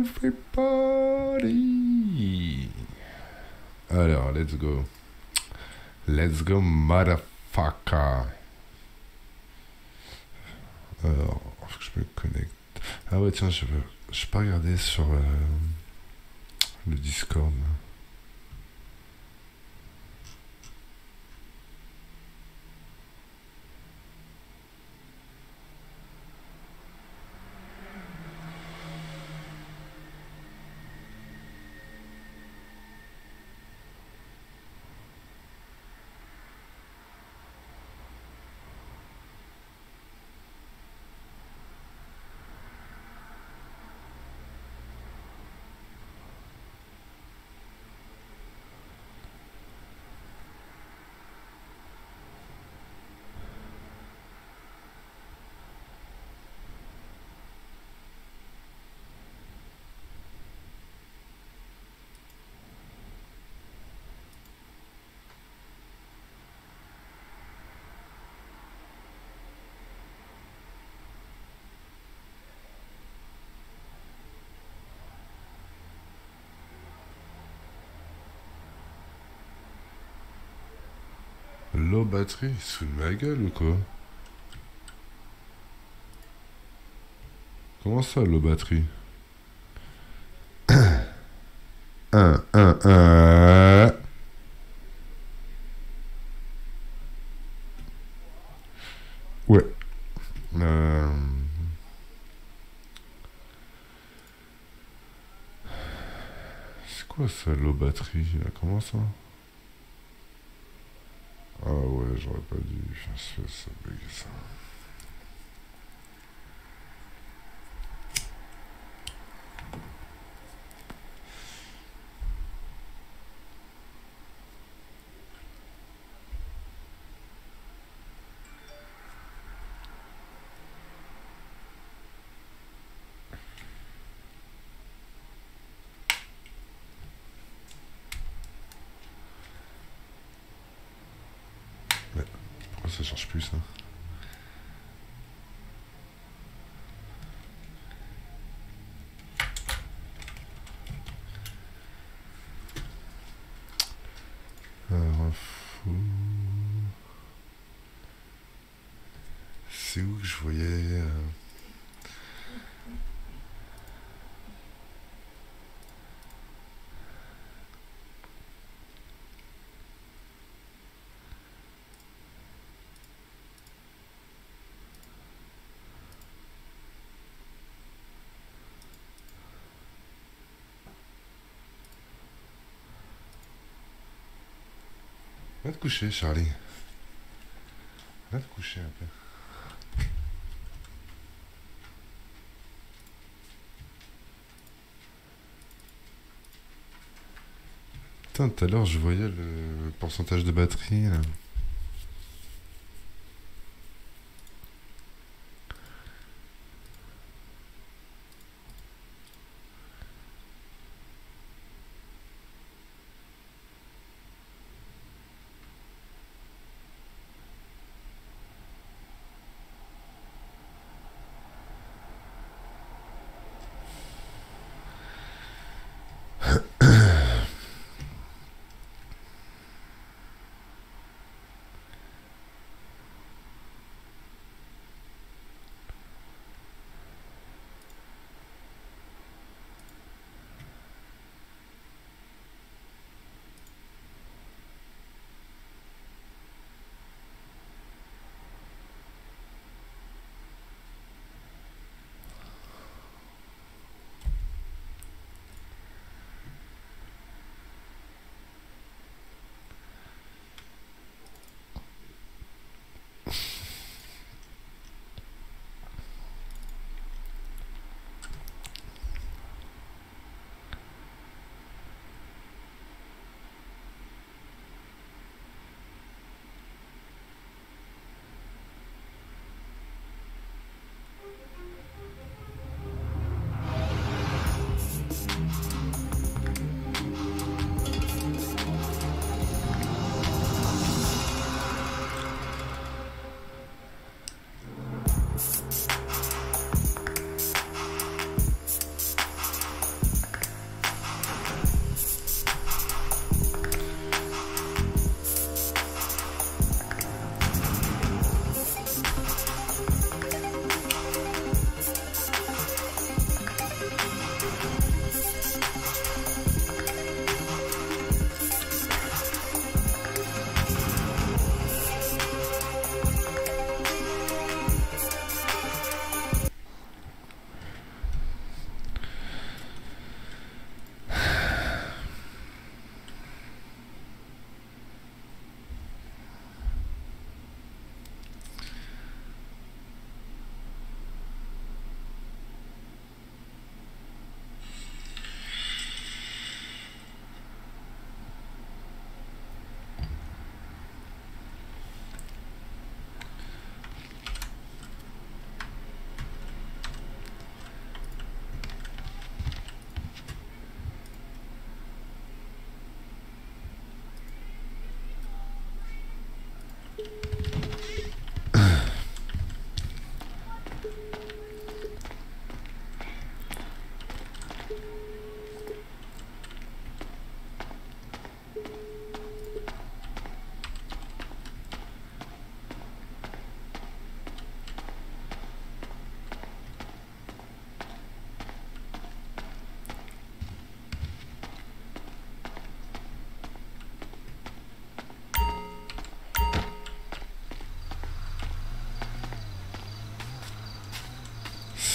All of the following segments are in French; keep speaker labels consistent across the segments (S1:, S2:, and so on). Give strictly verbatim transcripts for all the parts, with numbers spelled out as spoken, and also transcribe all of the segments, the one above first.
S1: everybody. Alors, let's go. Let's go, motherfucker. Alors, faut que je me connecte. Ah ouais, tiens, je veux... Je peux pas regarder sur euh, le Discord. Low batterie, il se fout de ma gueule ou quoi? Comment ça, low batterie? un, un, un. Ouais. Euh... C'est quoi ça, low batterie? Comment ça? Ah ouais, j'aurais pas dû faire ça, ça bug ça. Mais pourquoi ça charge plus ça? Alors, fou. C'est où que je voyais euh... Va te coucher, Charlie. Va te coucher un peu. Putain, tout à l'heure, je voyais le pourcentage de batterie. Là.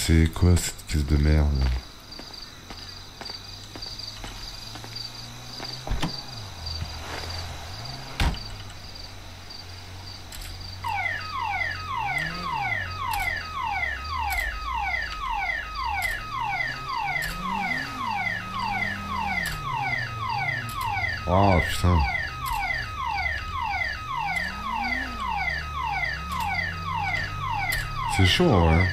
S1: c'est quoi cette caisse de merde? Oh putain. C'est chaud en vrai.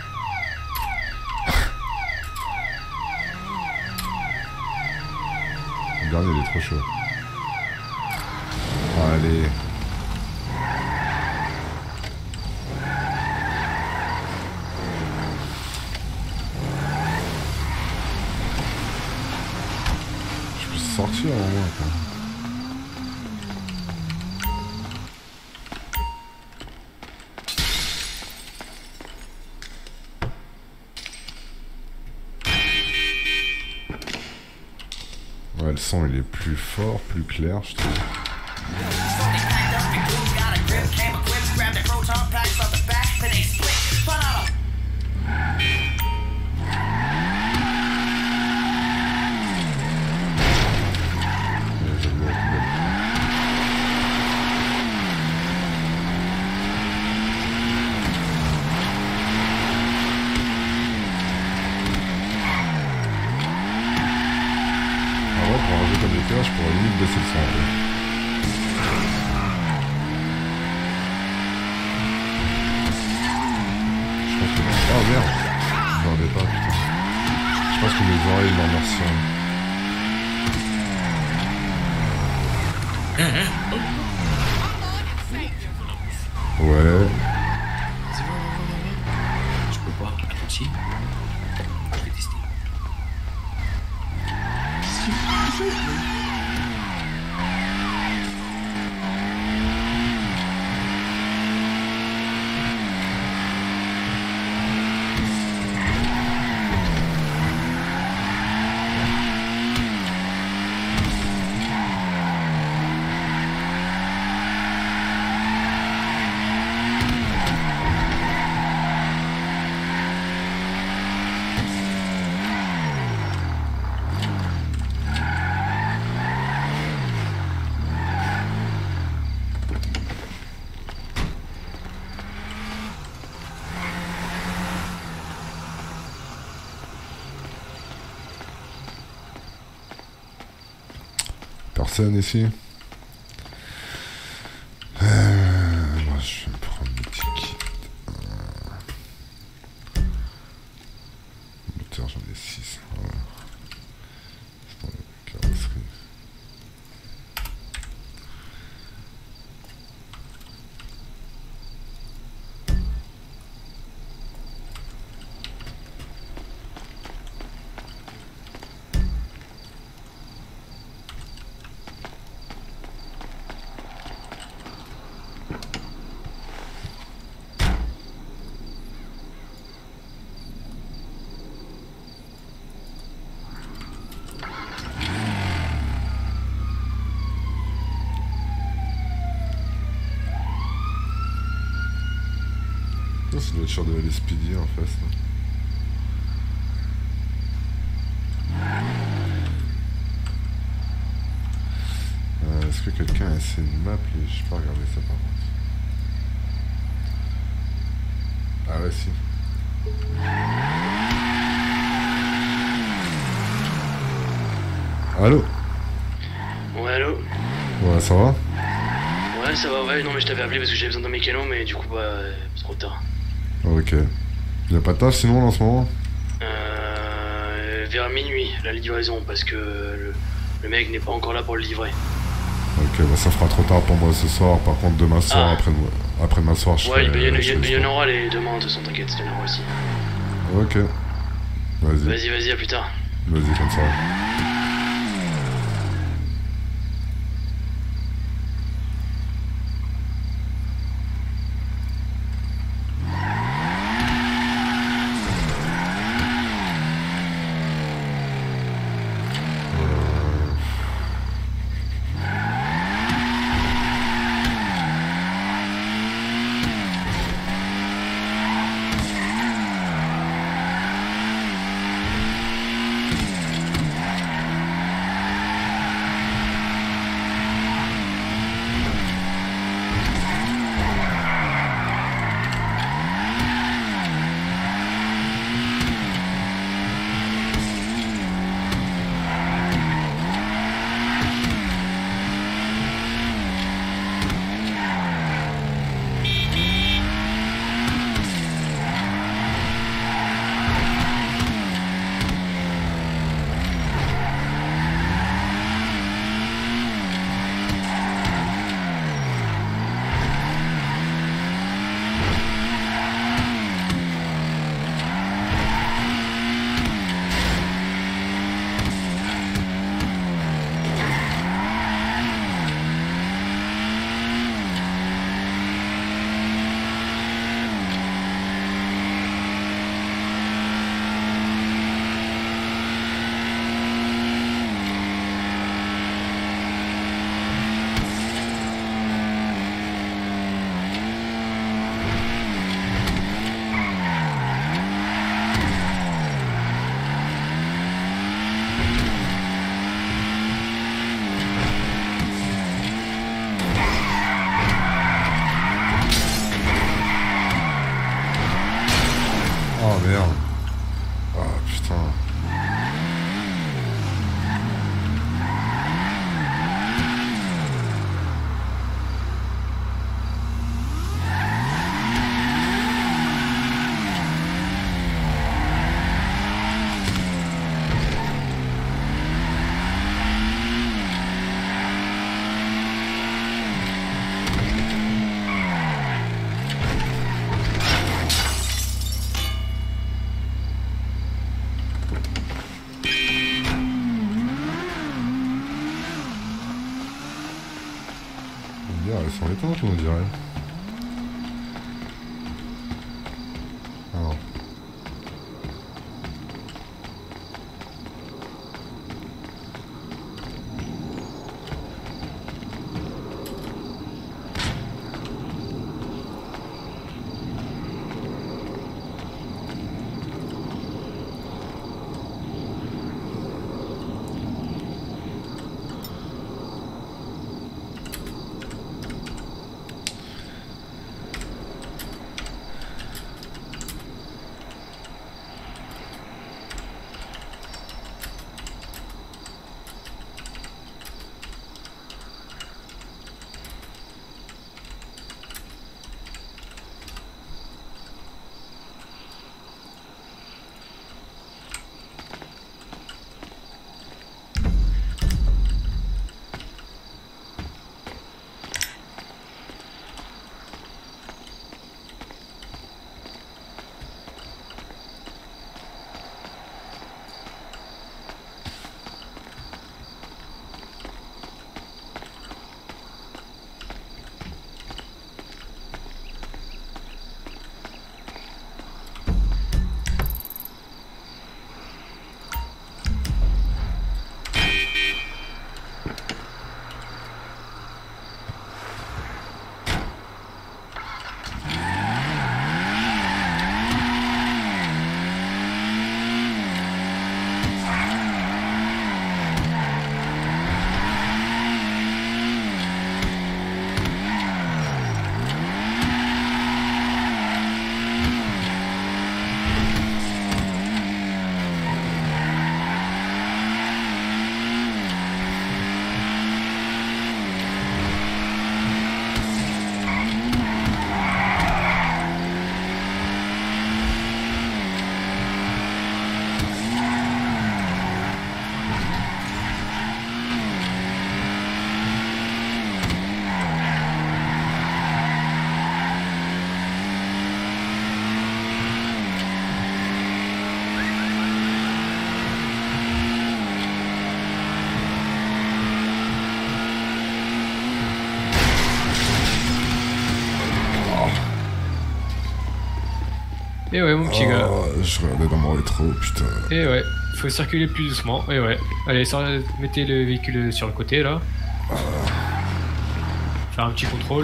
S1: Le dernier il est trop chaud. Allez. Je peux sortir en moins quoi. Ouais, le son il est plus fort, plus clair, je trouve. Pour un jeu comme les cas, je pourrais limite baisser le son. Ouais. Je pense que... Oh merde. Je regardais pas, putain. Je pense que mes oreilles m'en remercient. Ouais.
S2: Je peux pas. Si. Je vais tester.
S1: Personne ici. Euh, moi je vais me prendre mes tickets. Moteur j'en ai six. Voilà. C'est dans la carrosserie. Ça doit être sur de L S P D en face. Euh, Est-ce que quelqu'un a essayé de m'appeler? Je peux pas regarder ça par contre. Ah ouais si. Allô?
S2: Ouais, allô?
S1: Ouais, ça va?
S2: Ouais, ça va, ouais, non, mais je t'avais appelé parce que j'avais besoin d'un mécano, mais du coup, bah, euh, c'est trop tard.
S1: Ok. Y'a pas de tâche sinon en ce moment?
S2: Euh. Vers minuit, la livraison, parce que le, le mec n'est pas encore là pour le livrer.
S1: Ok, bah ça fera trop tard pour moi ce soir. Par contre, demain soir,
S2: Ah.
S1: après, après demain soir, je
S2: Ouais,
S1: serai...
S2: il y, en-
S1: je
S2: y,
S1: serai
S2: y en
S1: dispo.
S2: aura les demain, de toute façon, t'inquiète, il y en aura aussi.
S1: Ok. Vas-y.
S2: Vas-y, vas-y, à plus tard.
S1: Vas-y, comme ça. putain. Elles sont éteintes, on dirait. Ah non.
S3: Et ouais, mon petit
S1: oh,
S3: gars.
S1: Je regardais dans mon rétro, putain.
S3: Et ouais, faut circuler plus doucement. Et ouais. Allez, sort- mettez le véhicule sur le côté là. Faire un petit contrôle.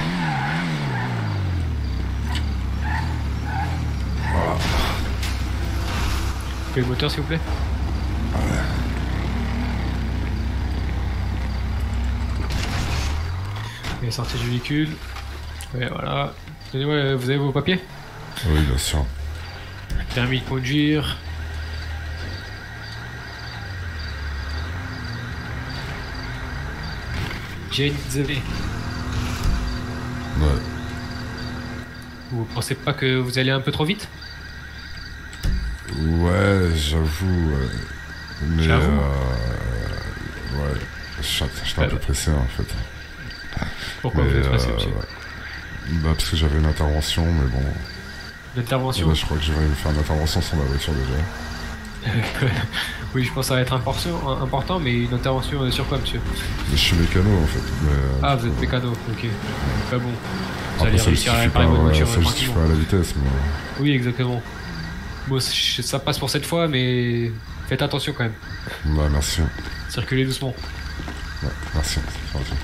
S1: Voilà.
S3: Coupez le moteur s'il vous plaît. Et sortez du véhicule. Ouais, voilà. Donnez-moi, vous avez vos papiers?
S1: Oui, bien sûr.
S3: Permis de conduire. Jane Zélé.
S1: Ouais.
S3: Vous pensez pas que vous allez un peu trop vite?
S1: Ouais, j'avoue. Ouais. Mais.
S3: J'avoue.
S1: Euh... Ouais. J'étais un
S3: Ah
S1: peu
S3: bah.
S1: pressé en fait.
S3: Pourquoi
S1: Mais,
S3: vous êtes pressé,
S1: euh,
S3: monsieur?
S1: Bah, parce que j'avais une intervention, mais bon.
S3: L'intervention?
S1: Là, je crois que je vais me faire une intervention sur ma voiture déjà.
S3: Oui, je pense que ça va être important, important, mais une intervention sur quoi, monsieur?
S1: Mais je suis mécano en fait. Mais, euh,
S3: Ah, vous êtes mécano, ok. Pas bon. Vous
S1: Après,
S3: allez
S1: ça
S3: réussir à
S1: justifie
S3: réparer
S1: pas,
S3: votre voiture
S1: ça
S3: tranquillement.
S1: justifie pas la vitesse, mais.
S3: Oui, exactement. Bon, c- ça passe pour cette fois, mais faites attention quand même.
S1: Bah, merci.
S3: Circulez doucement.
S1: Ouais, merci. C'est gentil.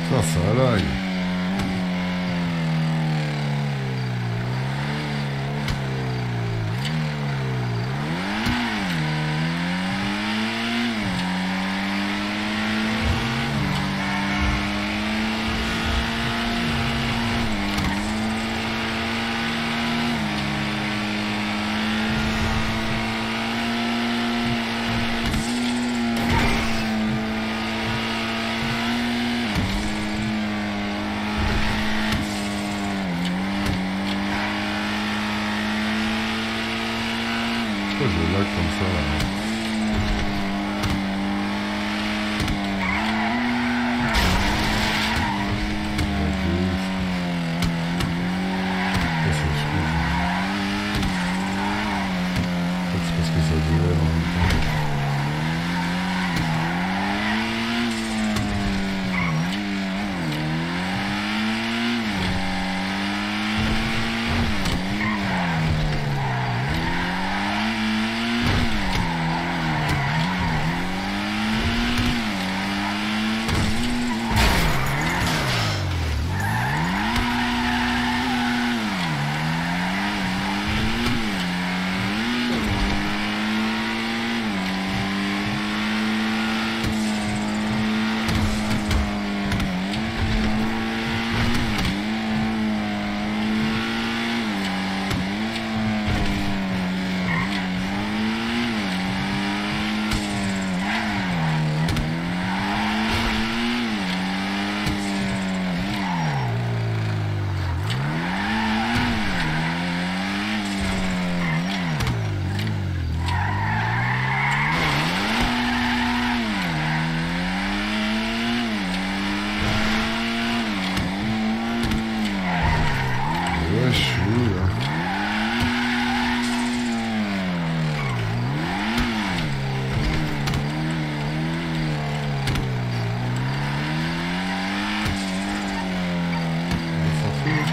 S1: Ça, ça lag. Pourquoi je lag comme ça là? Ouais, je suis où là? On s'en fout.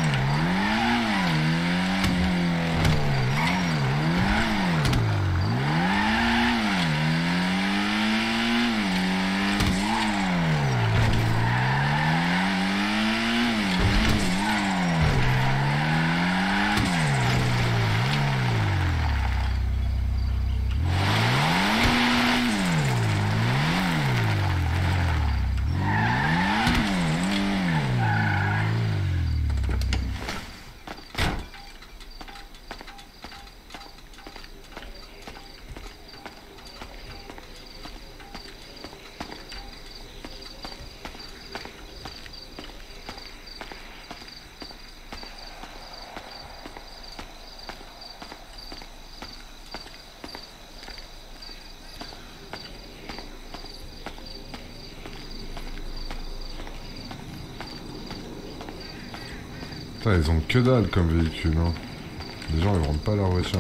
S1: Putain, ils ont que dalle comme véhicule, hein. Les gens ils vendent pas leur voiture.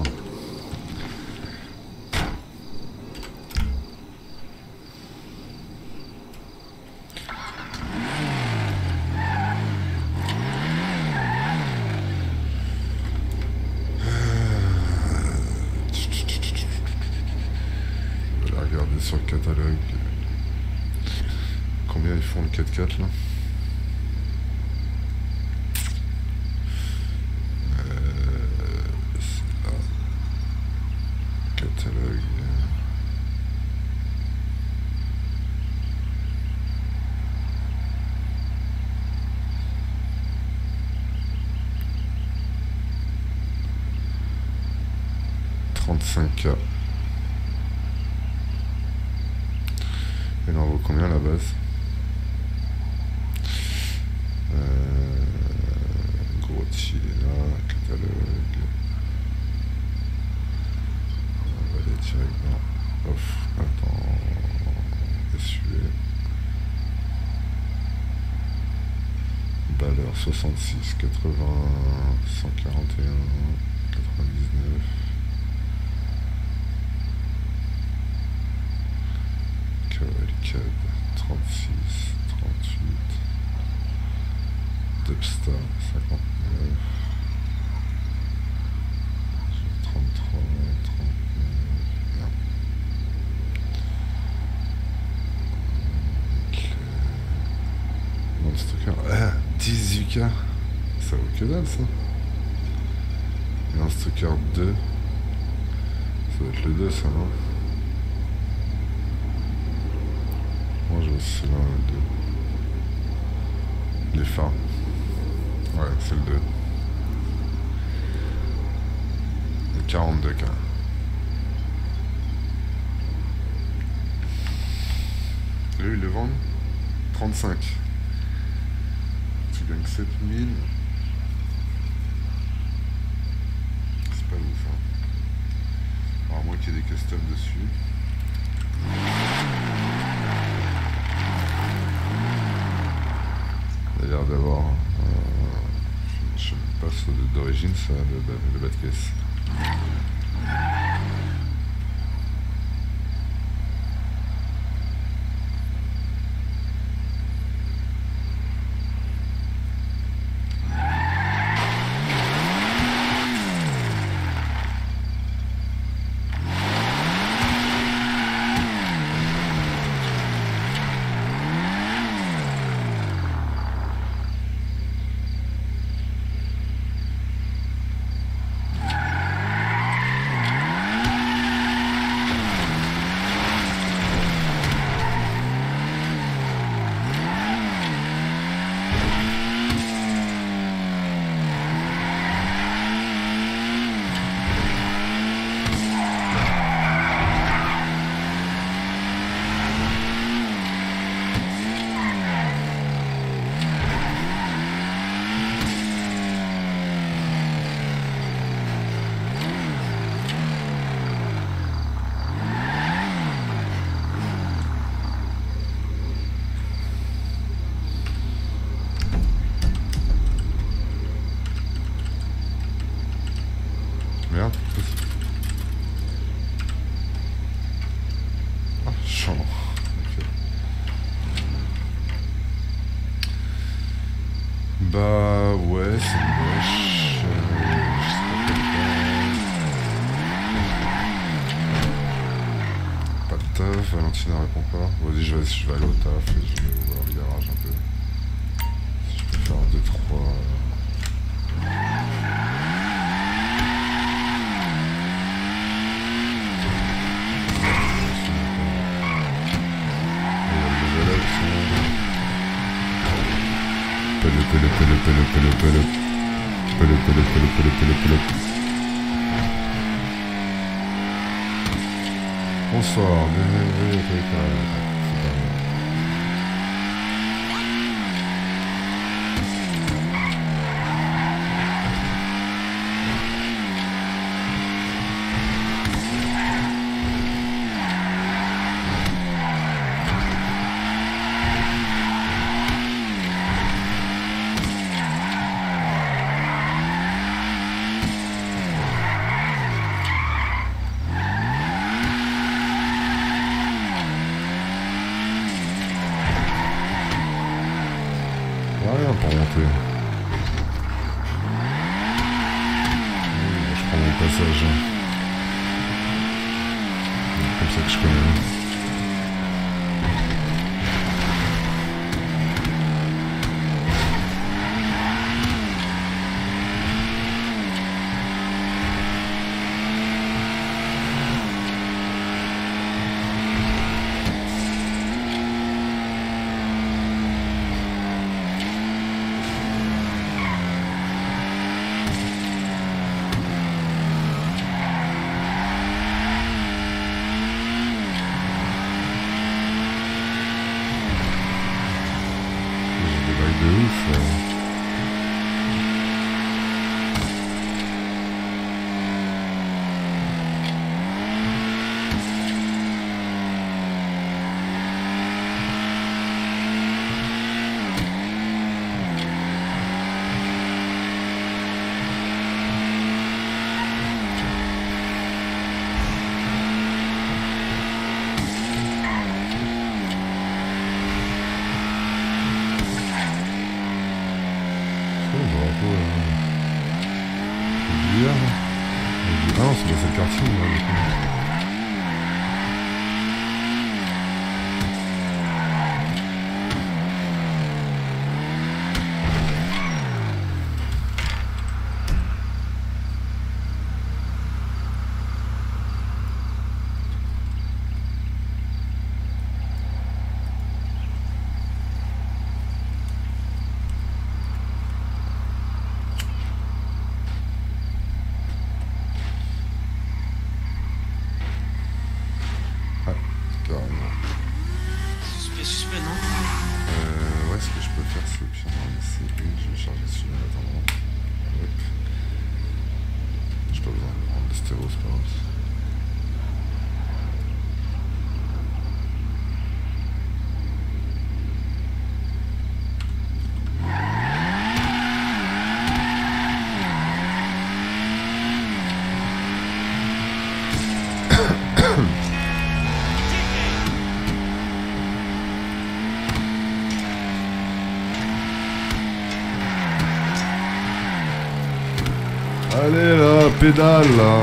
S1: Je vais aller regarder sur le catalogue. Combien ils font le quatre quatre là? Catalogue. trente-cinq K. Elle en vaut combien la base? euh, Gros tiers là, catalogue. Directement. Off. Attends. Essuyer. Valeur soixante-six, quatre-vingts, cent quarante et un, quatre-vingt-dix-neuf. Cavalcade, trente-six, trente-huit. Dubstar, cinquante-neuf. trente-trois, trente-neuf. Non, Monster Car. Ah, dix-huit K. Ça vaut que dalle ça. Monster Car deux. Ça doit être le deux ça, non? Moi je vois si c'est l'un ou le deux. Les phares. Ouais, c'est le deux. Le quarante-deux K. Eux ils le vendent trente-cinq. Tu gagnes sept mille. C'est pas ouf hein. Alors, à moins qu'il y ait des customs dessus. Il a l'air d'avoir euh, je sais même pas si c'est d'origine ça, le, le bas de caisse. Merde. Ah, chambre. Ok. Bah ouais, c'est moche. Euh, je sais pas quel temps. Pas de taf, Valentine ne répond pas. Vas-y, je vais, je vais aller au taf et je vais voir le garage un peu. Si je peux faire un, deux, trois. Pele pele pele pele pele pele pele pele pele pele pele pele. Bonsoir, bienvenue au Télécarré. Rien pour monter. Je prends mon passage. C'est comme ça que je connais. De ouf. Euh... Ah non, c'est dans cette quartier, là, du coup. Allez là, pédale là.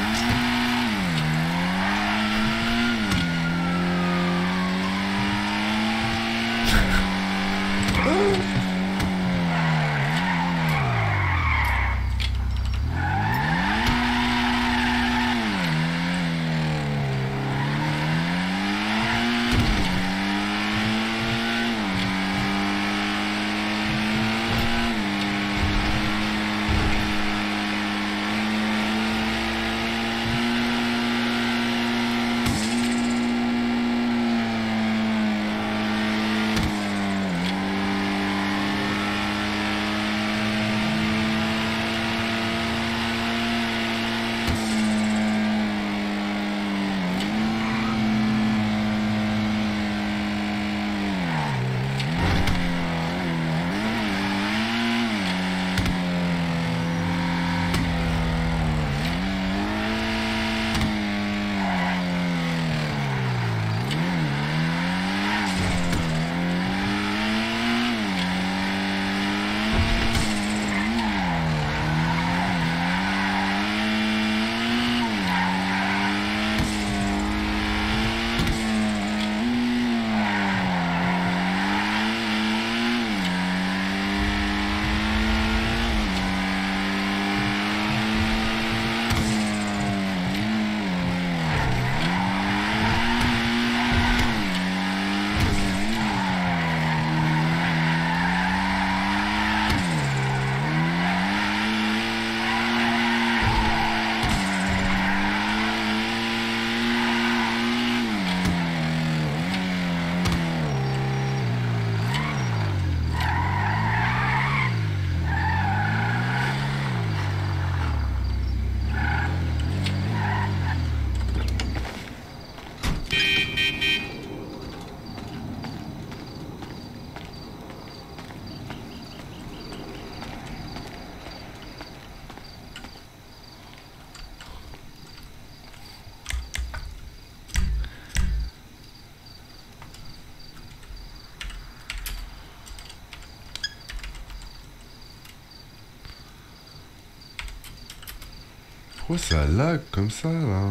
S1: Pourquoi ça lag comme ça là?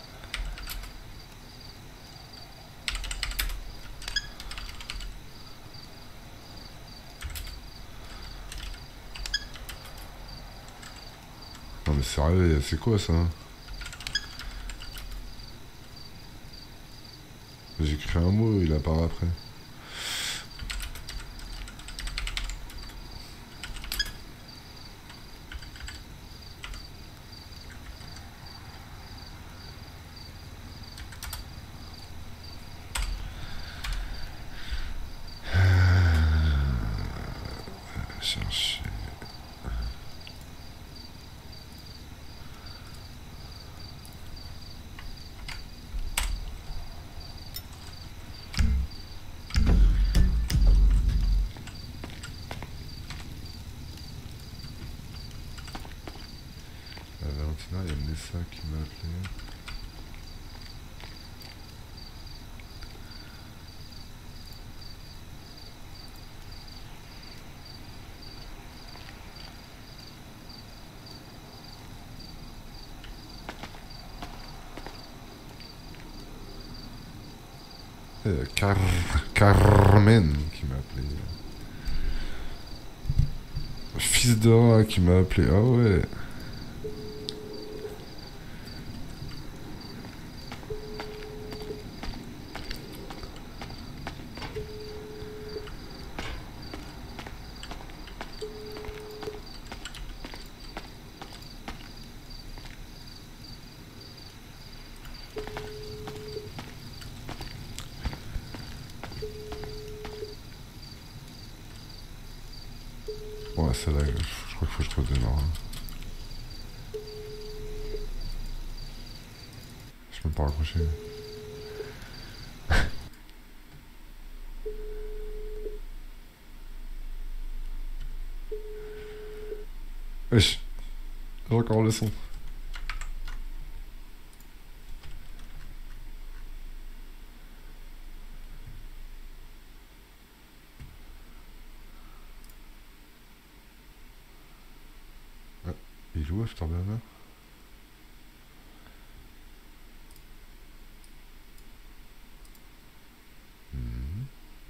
S1: Non mais sérieux, c'est quoi ça? J'écris un mot, il apparaît après. Chercher. La Valentina, il y a Nessa qui m'a appelé. Euh, Car... Carmen qui m'a appelé. Fils de rat qui m'a appelé. Ah ouais. Ouais, c'est là, je crois qu'il faut que je trouve des morts. Hein. Je peux pas raccrocher. Wesh, j'ai encore le son. Il est où Afterburner? Mhm.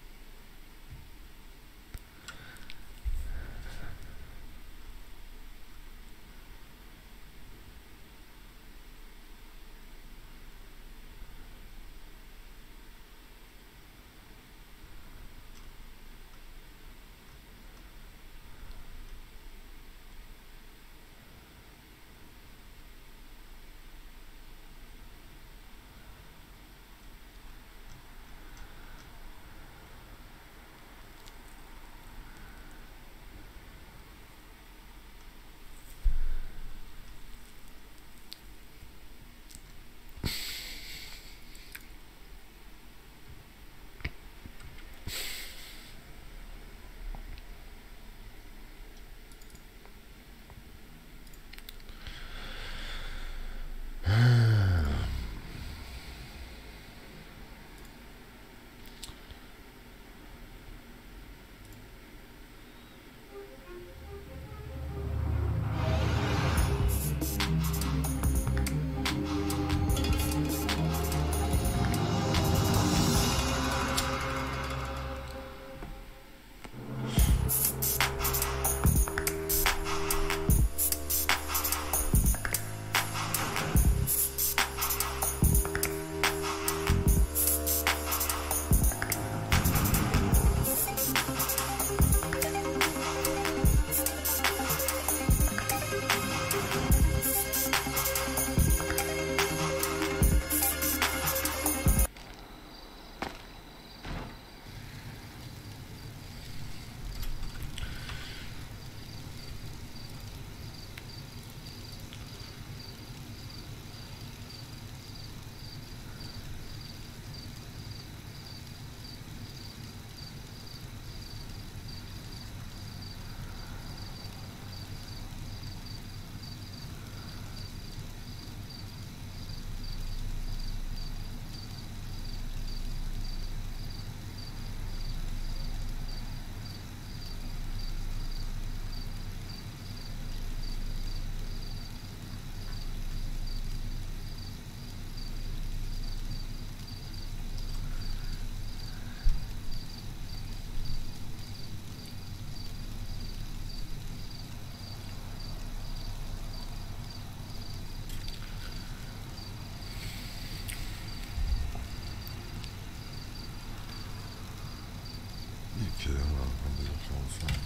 S1: Ok, vingt-deux heures quarante-cinq.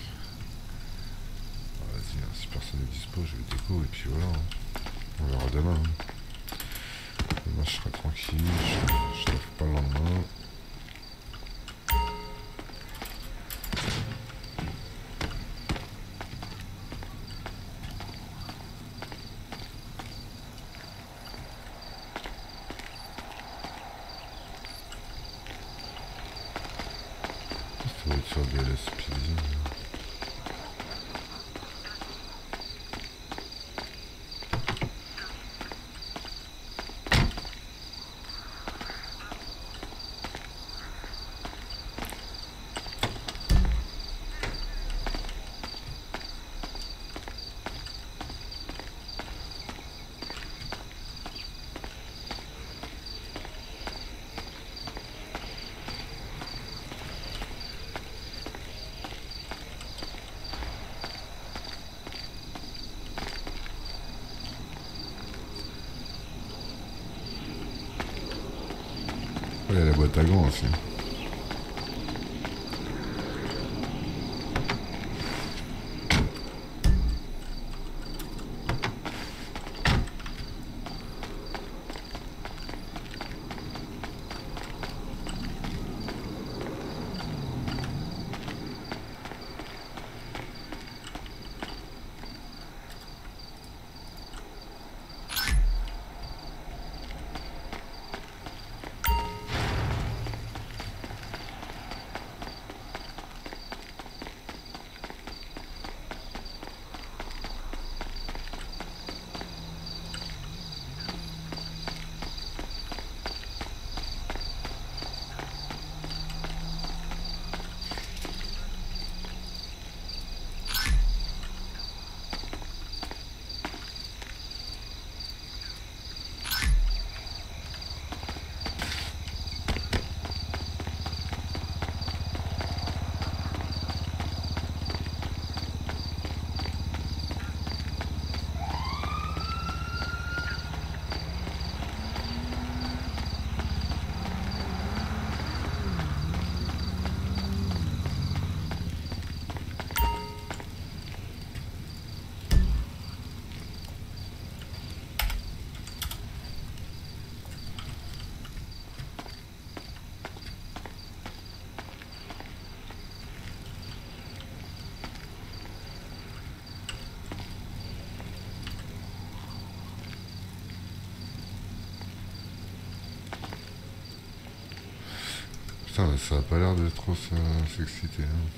S1: Ah, vas-y, hein, si personne n'est dispo, je vais déco et puis voilà. Hein. On verra demain. Hein. Demain, je serai tranquille, je, je taffe pas le lendemain. Ça va être sur de L S P D. Il y a la boîte à gants aussi. Putain, mais ça a pas l'air de trop s'exciter. Hein.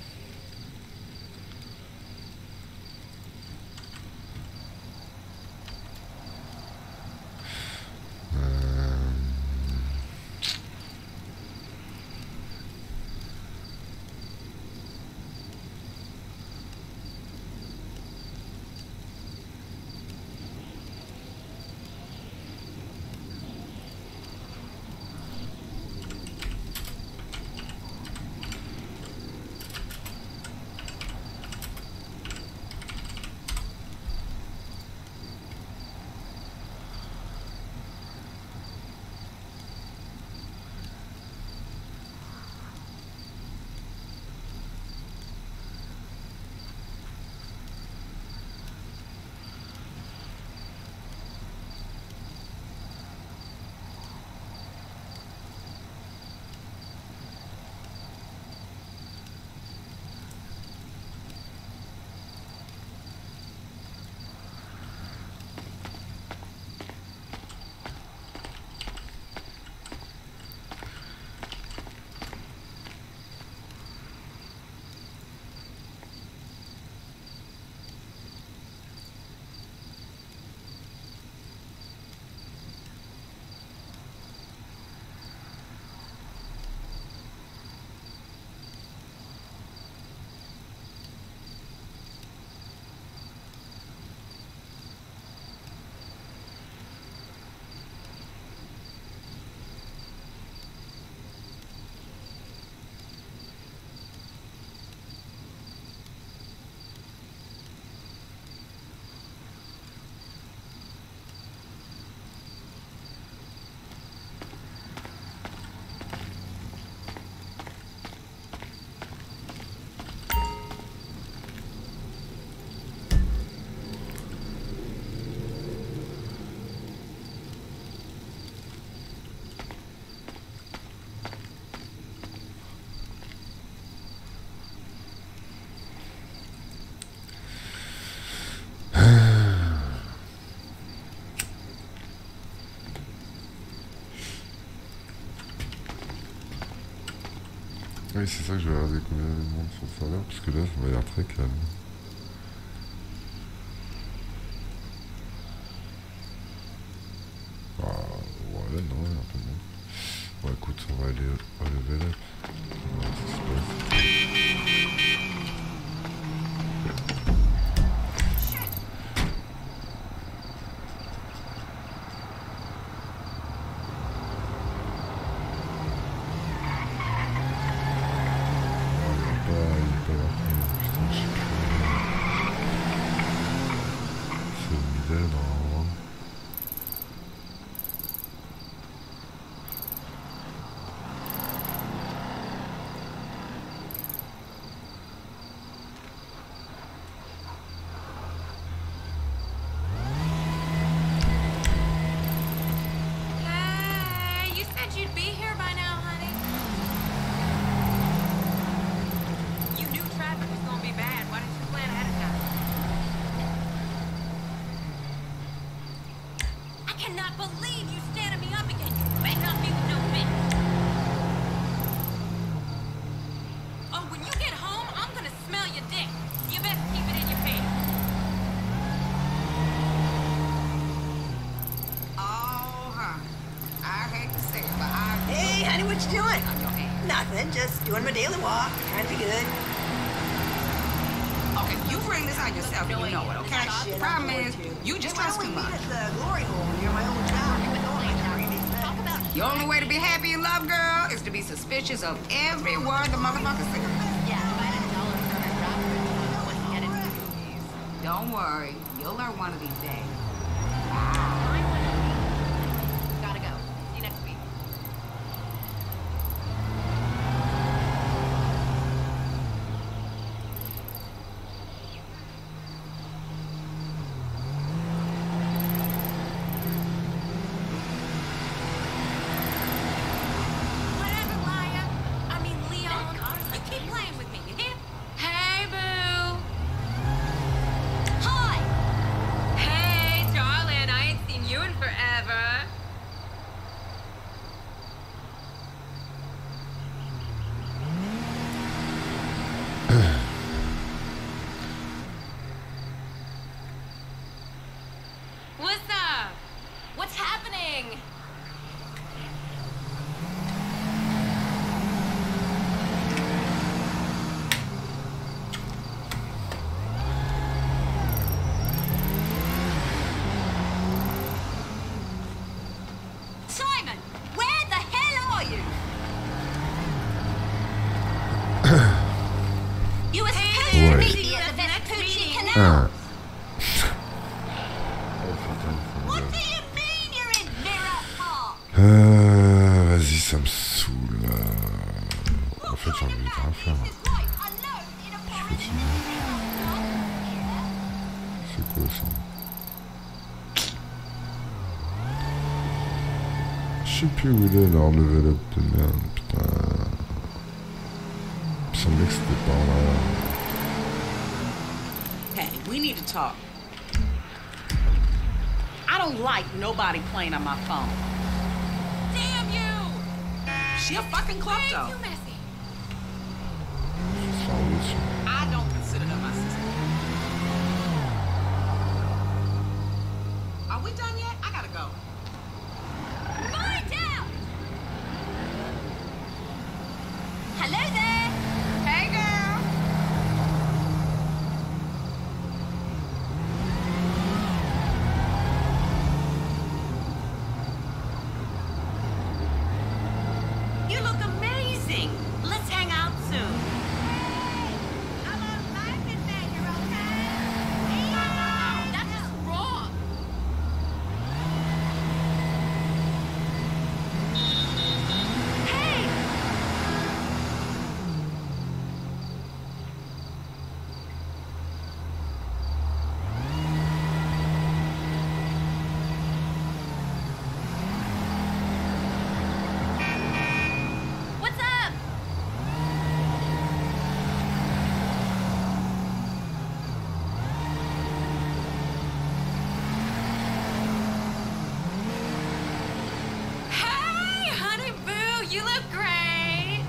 S1: Oui, c'est ça que je vais regarder combien il y a de monde sur le serveur, parce que là, ça m'a l'air très calme. Ah, ouais, non, il y a un peu de monde. Bon, écoute, on va aller au level up. On va voir ce qui se passe.
S4: Just doing my daily walk, trying to be good.
S5: Okay, you bring this on yourself and you know it, okay?
S4: Shit,
S5: Problem is, you just trust too much.
S4: At the glory hole near my old job.
S5: The only way to be happy in love, girl, is to be suspicious of every word the motherfucker says.
S6: Yeah, if I had a dollar for every rapper, I wouldn't get it.
S5: Don't worry, you'll learn one of these days.
S6: Gotta go. See you next week.
S1: Un.
S4: else.
S1: Oh putain, faut
S4: What
S1: me
S4: do you mean you're in Mirror Park?
S1: Euh, vas-y, ça me saoule. Euh, En fait, j'ai envie de rien faire.
S4: His wife alone in a
S1: Je suis
S4: forest.
S1: fatigué. C'est quoi ça? Je sais plus où il est, leur level up de merde, putain. Il me semblait que c'était par là.
S7: Hey, we need to talk. I don't like nobody playing on my phone.
S6: Damn you!
S7: She a fucking
S6: Way
S7: klepto.
S6: too messy.
S1: Ça sera dessus.
S7: I don't consider her my sister. Are we done yet? I gotta go.
S6: Mind out! Hello there!
S5: Hey, girl.
S4: You look amazing. Let's hang out soon.
S6: I'm a life invader, okay? That's just wrong. Hey! What's up? Hey, honey boo, you look great.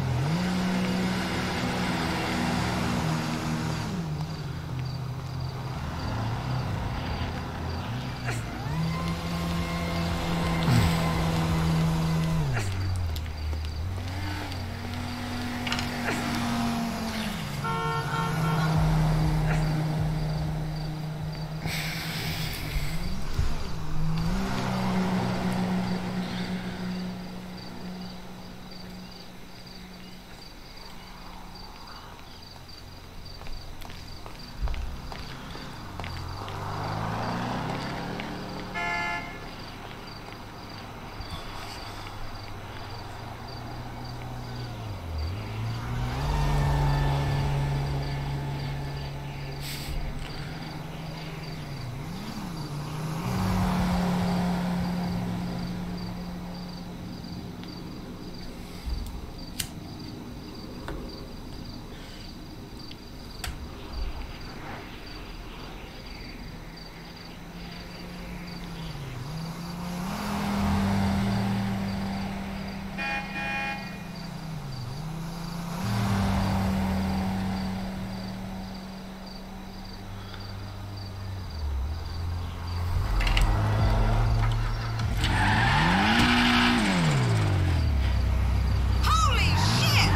S5: Holy shit!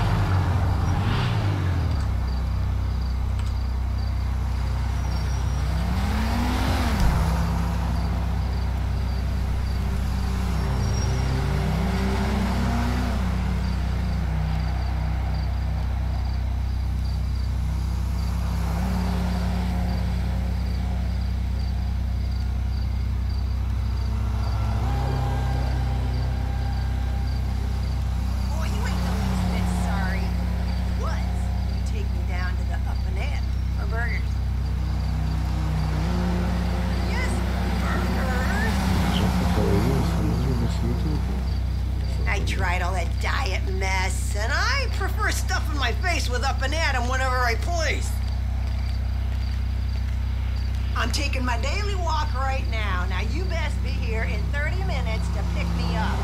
S4: Boy, you ain't the least bit sorry. Once, you take me down to the Up and Inn for burgers. Yes, burgers.
S1: J'ai pas travaillé, c'est mon Dieu, merci de tout, quoi.
S4: I tried all that diet mess, and I prefer stuffing my face with Up and Atom whenever I please. I'm taking my daily walk right now. Now you best be here in thirty minutes to pick me up.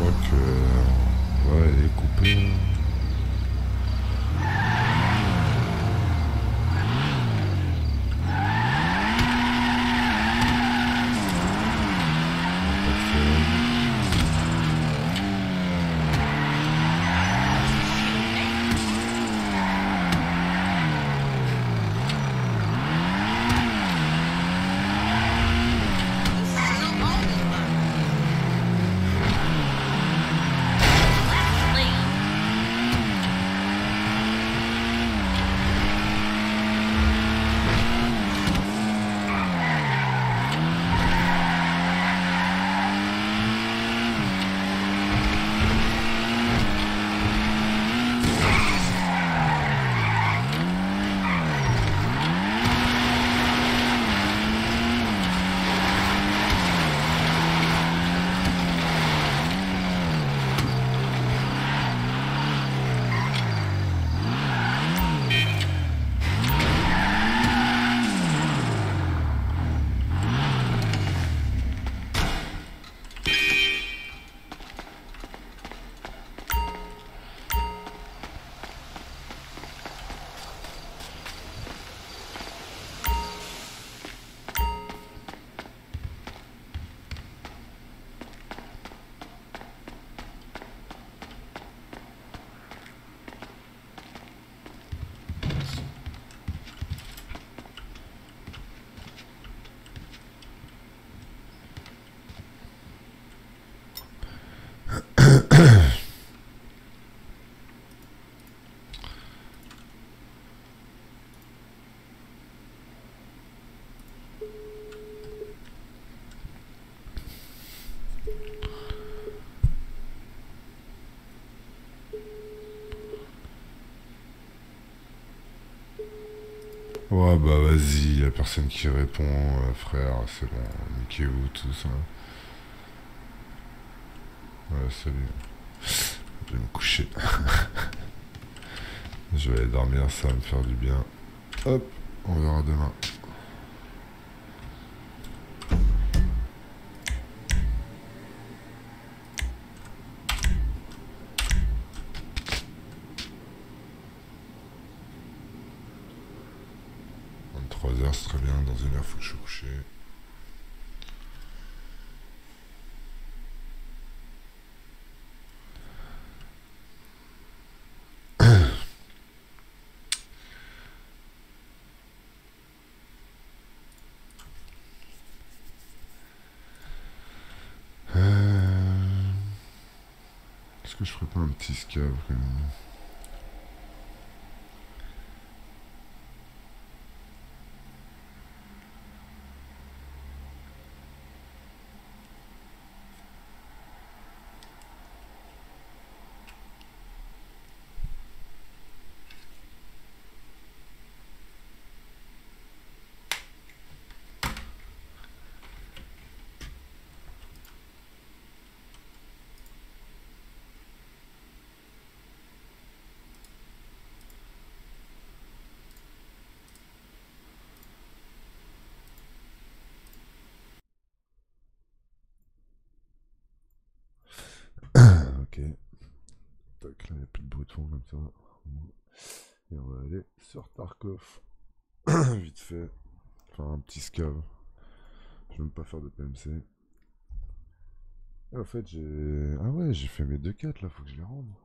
S1: crois que euh, on va aller couper. Ouais bah vas-y, y'a personne qui répond, euh, frère, c'est bon, niquez-vous tout ça. Ouais, salut. Je vais me coucher. Je vais aller dormir, ça va me faire du bien. Hop, on verra demain. vingt-trois heures, c'est très bien, dans une heure, faut que je sois couché. Euh... Est-ce que je ferais pas un petit scave quand même? Ok. Tac, là, il n'y a plus de bruit de fond comme ça. Et on va aller sur Tarkov. Vite fait. Faire un petit scave. Je vais même pas faire de P M C. Et en fait, j'ai... Ah ouais, j'ai fait mes deux quêtes là, faut que je les rende.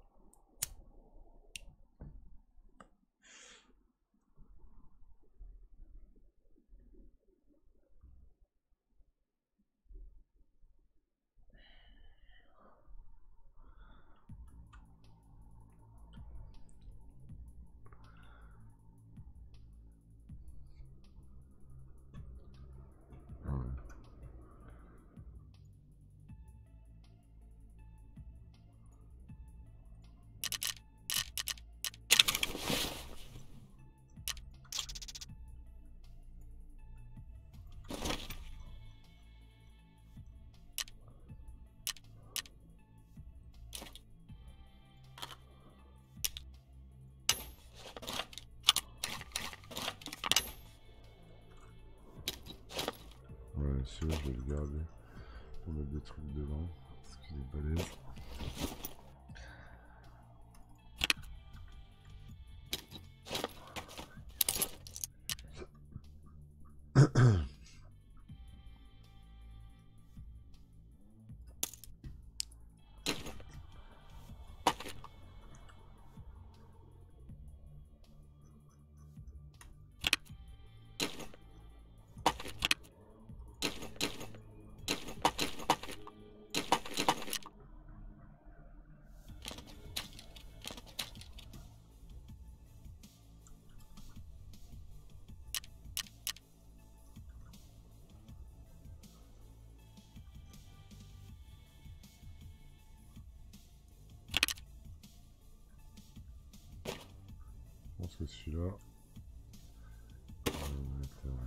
S1: Ah ouais. Ouais, celui-là, je vais le garder pour mettre des trucs dedans, parce qu'il est balèze. que celui-là, on va mettre euh,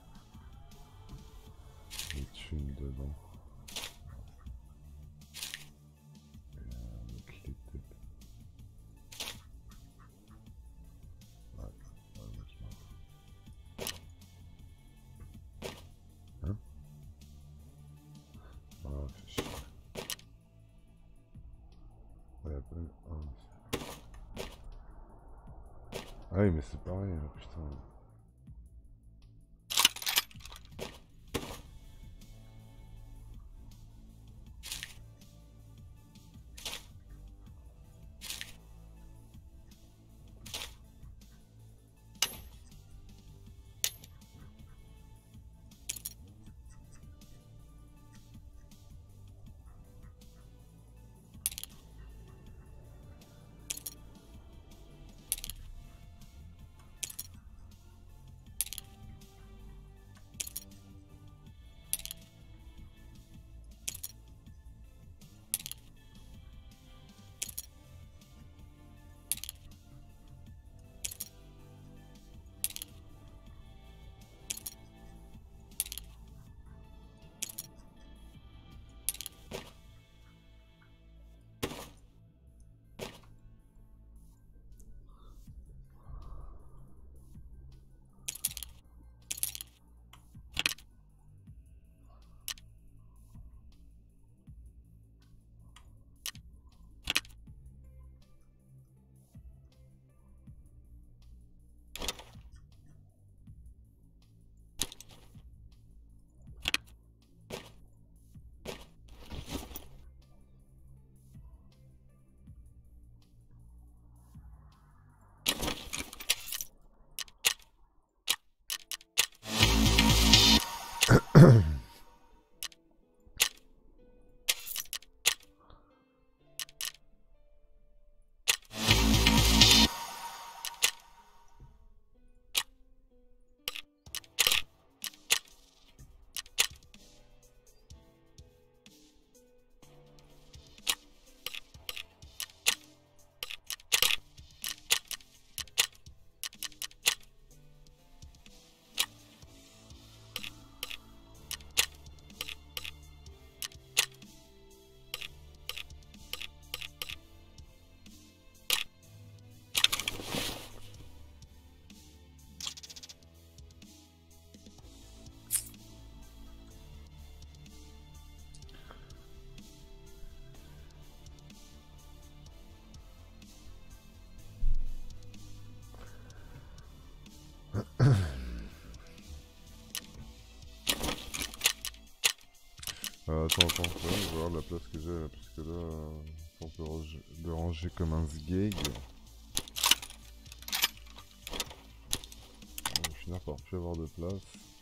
S1: les thunes dedans. Et on va mettre les têtes. Ouais, on va mettre là. Hein? Ah, fait chier. Ouais, après... Ah, ah oui, mais c'est pareil, là, putain. Euh, attends, attends, je vais voir la place que j'ai, parce que là, euh, on peut ranger, le ranger comme un sgeg. On va finir par plus avoir de place.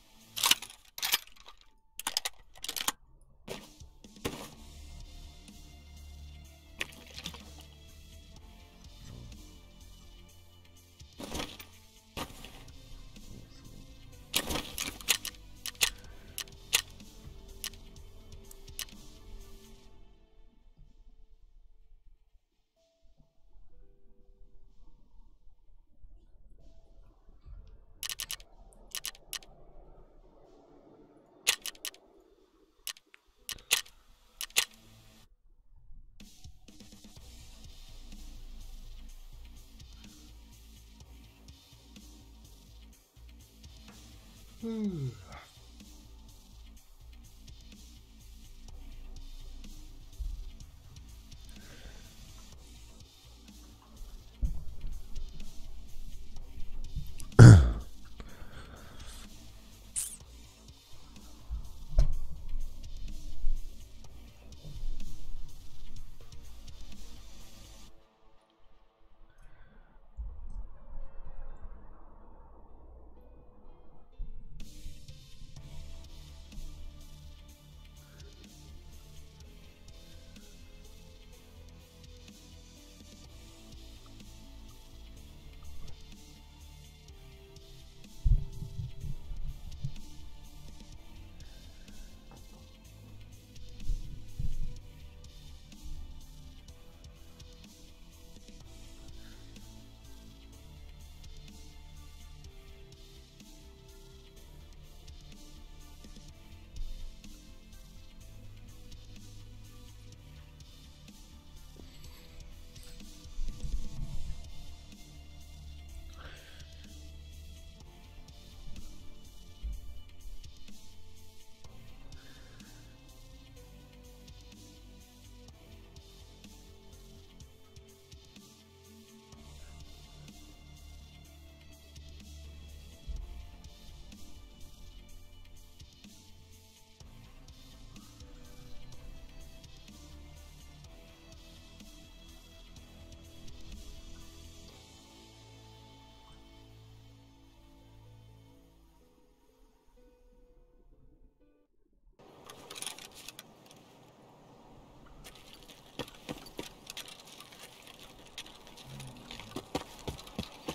S1: Hmm.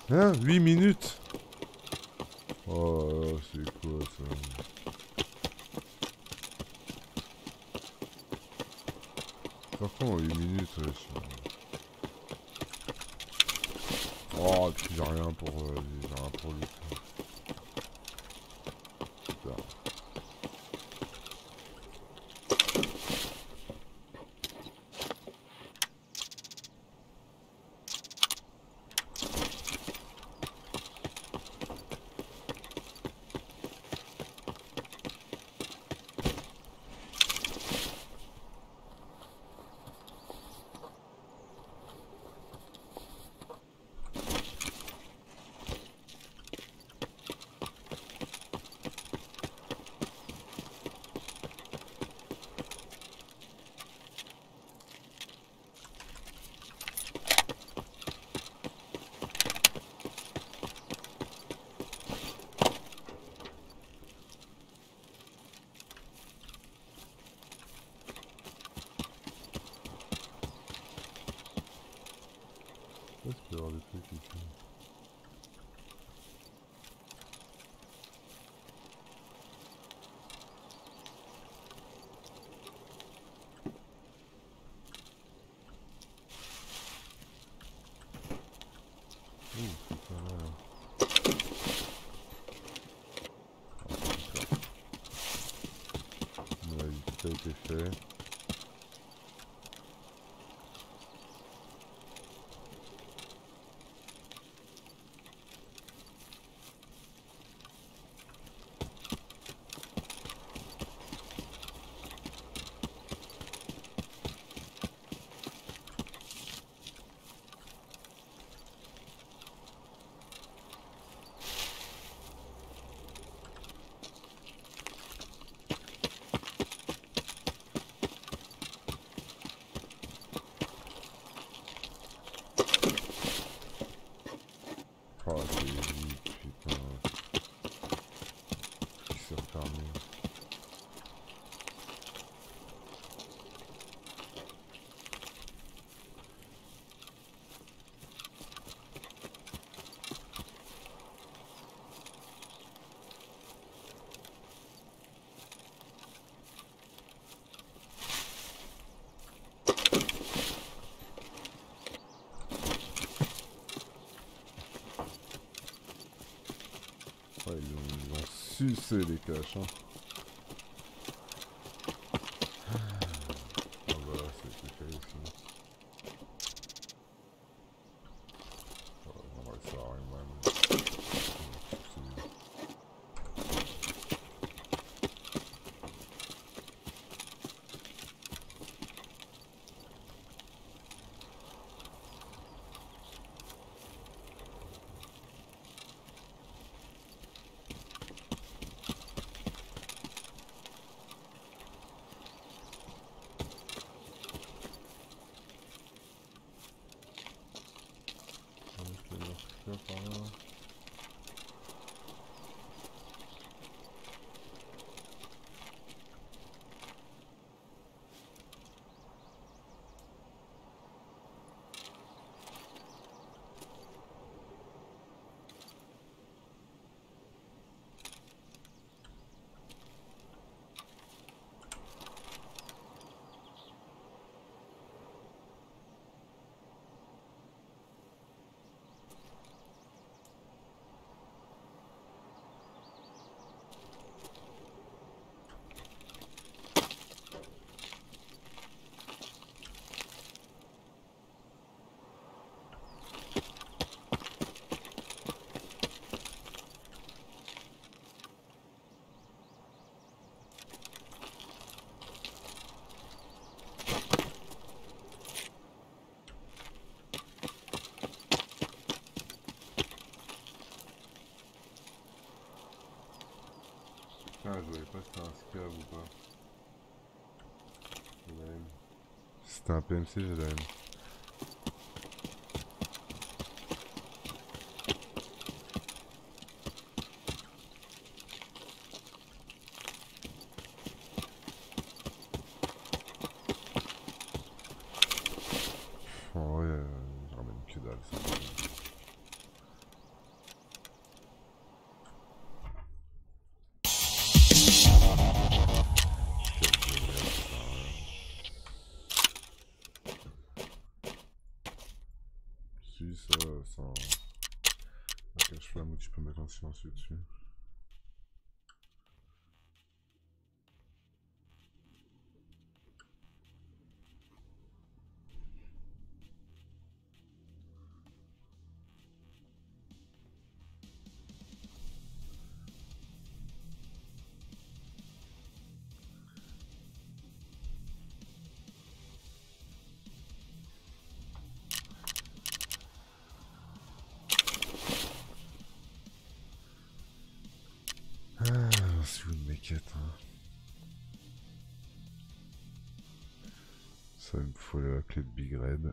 S1: Hein, huit minutes. Oh, c'est quoi ça? Par contre, huit minutes, wesh. Oh, puis j'ai rien pour, euh, j'ai rien pour lui. Putain. Est-ce qu'il y avoir des trucs ici? Ouh, c'est pas mal. Ah, super. On a vu que ça a été fait. Oh, c'est vite, putain. Il s'est refermé. Ouais, ils ont, ils ont sucé les caches, hein. Ah bah, c'est fait ici. Oh, non, ouais, ça arrive mal. Par là. Ah, je voyais pas si c'était un scav ou pas. J'ai la haine. Si c'était un P M C, j'ai la haine. Oh ouais, euh, je ramène que dalle ça. gratuit, ça, sans un cache-flamme où tu peux mettre un silencieux dessus. Ah, c'est où une méquette, hein. Ça, il me faut la clé de Big Red.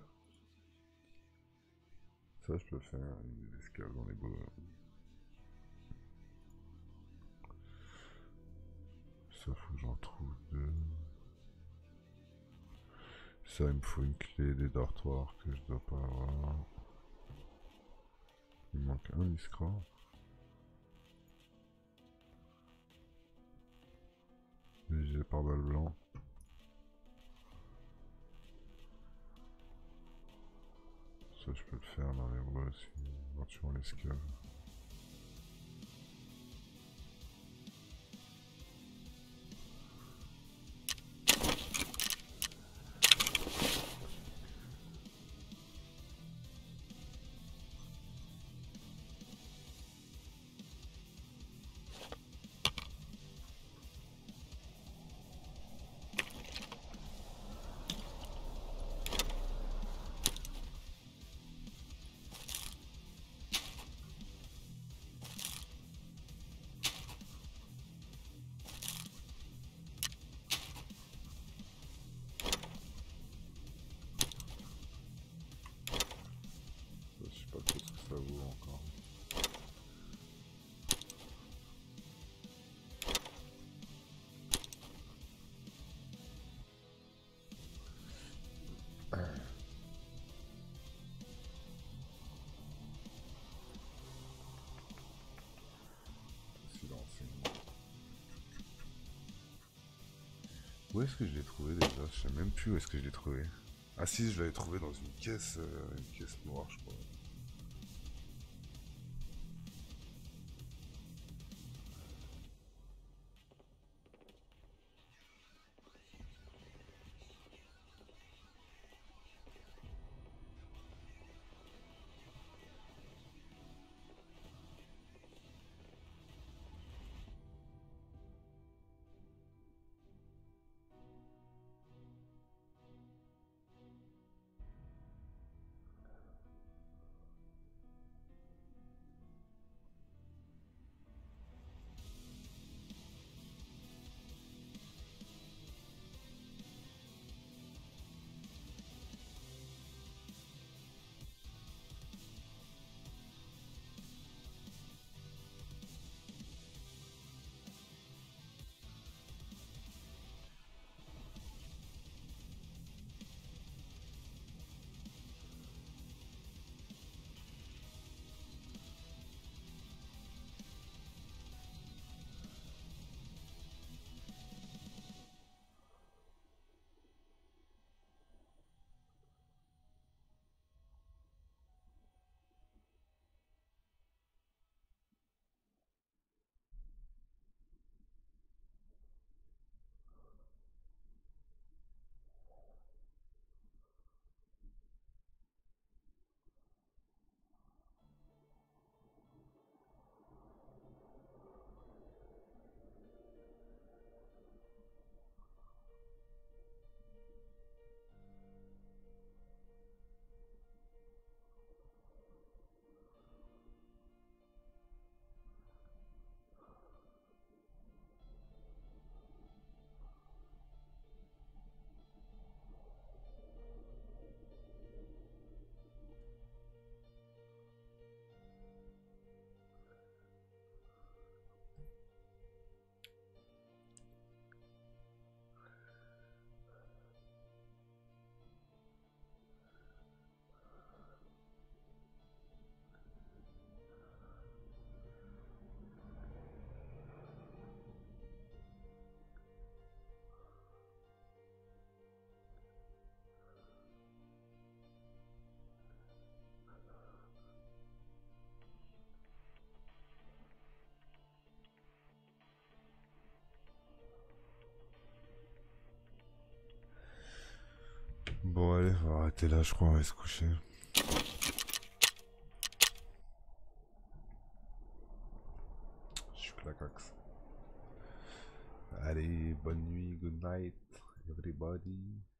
S1: Ça, je peux faire une escale dans les beaux. Ça, faut que j'en trouve deux. Ça, il me faut une clé des dortoirs que je dois pas avoir. Il me manque un discord. J'ai par balle blanc. Ça, je peux le faire dans les roues aussi, en tuant l'esclave. Je sais pas trop ce que ça vaut encore. Silence. Où est-ce que je l'ai trouvé déjà? Je sais même plus où est-ce que je l'ai trouvé. Ah si, je l'avais trouvé dans une caisse, euh, une caisse noire, je crois. Bon allez, on va arrêter là, je crois, on va se coucher. Je suis claquax. Allez, bonne nuit, good night, everybody.